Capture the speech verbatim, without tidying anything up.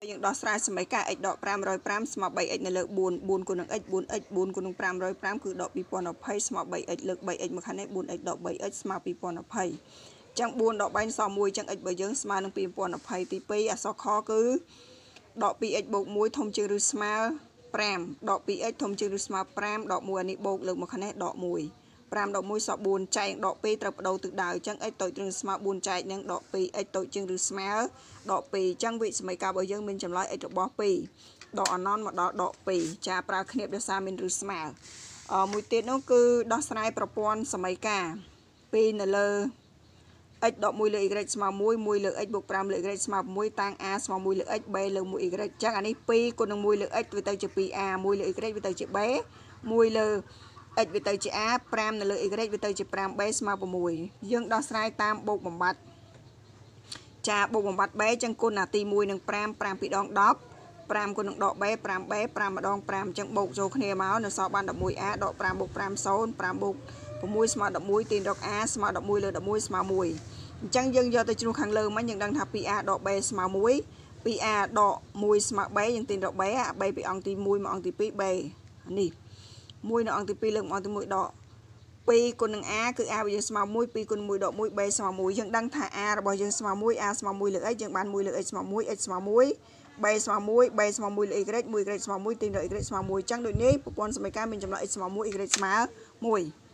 យើងដោះស្រាយសមីការ x ដកfive hundred fiveស្មើ three x នៅលើfour fourគុណនឹង x four x fourគុណនឹងfive hundred fiveគឺដកtwenty twentyស្មើ three x លើកthree x មកខាងនេះ four x ដកthree xស្មើtwenty twentyអញ្ចឹងfourដក3សល់oneអញ្ចឹង x របស់យើងស្មើនឹងtwenty twentyទីtwoអក្សរខគឺដកtwo x បូកoneធំជាងឬស្មើfiveដកtwo x ធំជាងឬស្មើfiveដកoneអានេះបូកលើកមកខាងនេះដកone fiveដកoneសល់fourចែកដកtwoត្រូវបដូរទិសដៅអញ្ចឹង x តូចជាងឬស្មើfourចែកនឹងដកtwo x តូចជាងឬស្មើដកtwoអញ្ចឹងវិសមីការរបស់យើងមានចម្លើយ x របស់twoដកអណន្តមកដល់ដកtwoចាប្រើគ្នាដោយសារមានឬស្មើអមួយទៀតនោះគឺដោះស្រាយប្រព័ន្ធសមីការtwoនៅលើ x ដកoneលើ y ស្មើone oneលើ x បូកfiveលើ y ស្មើsixតាំង a ស្មើoneលើ x b លើone y អញ្ចឹងអានេះtwoគុណនឹងoneលើ x វាទៅជា two a oneលើ y វាទៅជា b oneលើx វាទៅជា a fiveនៅលើ y វាទៅជាfive b ស្មើsixយើងដោះស្រាយតាមបូកបំបត្តិចាបូកបំបត្តិ b អញ្ចឹងគុណអាទីoneនឹងfive fiveពីរដងten fiveគុណនឹងដក b five b five ម្ដងfiveអញ្ចឹងបូកចូលគ្នាមកនៅសល់បានeleven a ដកfiveបូកfive zero fiveបូកsixស្មើelevenទាញរក a ស្មើelevenលើelevenស្មើoneអញ្ចឹងយើងយកទៅជ្រុះខាងលើមិញយើងដឹងថាtwo a ដក b ស្មើone two a ដកoneស្មើbយើងទាញរក b អា b ពីអង្គទីoneមកអង្គទីtwo b នេះoneនៅអង្គទីtwoលើកមកអង្គទីoneដកtwoគុណនឹង a គឺ a របស់យើងស្មើone twoគុណoneដកone b ស្មើoneយើងដឹងថា a របស់យើងស្មើone a ស្មើoneលើ x យើងបានoneលើ x ស្មើone x ស្មើone b ស្មើone b ស្មើoneលើ y one y ស្មើoneទាញរក y ស្មើoneអញ្ចឹងដូចនេះប្រព័ន្ធសមីការមានចំណុច x ស្មើone y ស្មើone